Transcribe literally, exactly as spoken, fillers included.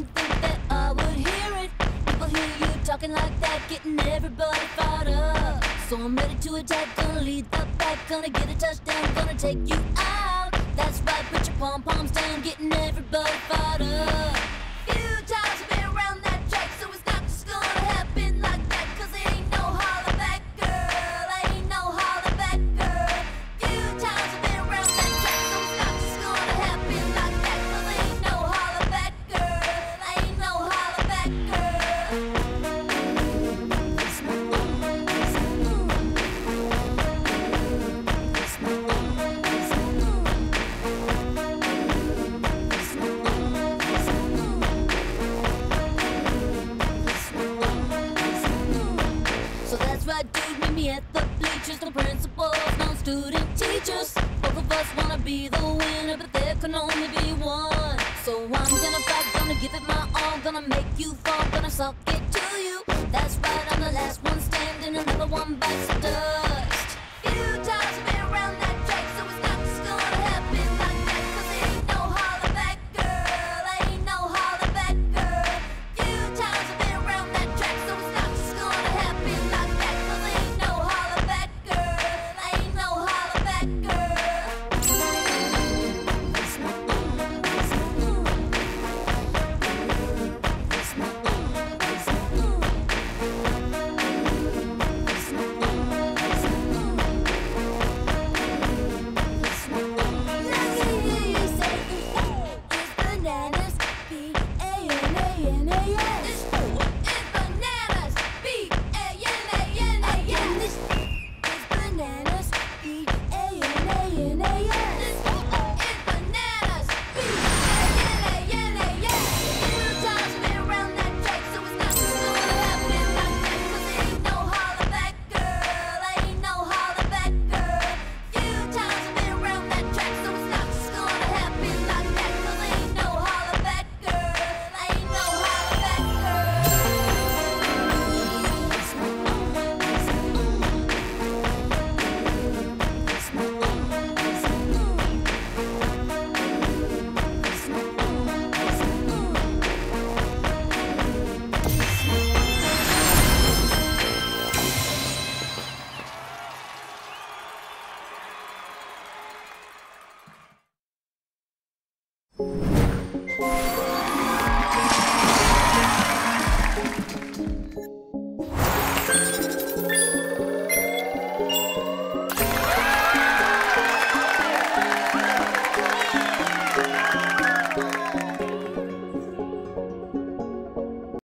think that I would hear it. People hear you talking like that, getting everybody fired up. So I'm ready to attack, gonna lead the pack, gonna get a touchdown, gonna take you out. That's right, put your pom-poms down, getting everybody fired up. Few times I've been around that track, so it's not just gonna happen like that, cause there ain't no Hollaback girl, ain't no Hollaback girl. Few times I've been around that track, so it's not just gonna happen like that, cause there ain't no Hollaback girl, ain't no Hollaback girl. Dude, meet me at the bleachers. No principals, no student teachers. Both of us wanna be the winner, but there can only be one. So I'm gonna fight, gonna give it my all, gonna make you fall, gonna suck it to you. That's right, I'm the last one standing, another one bites the dust.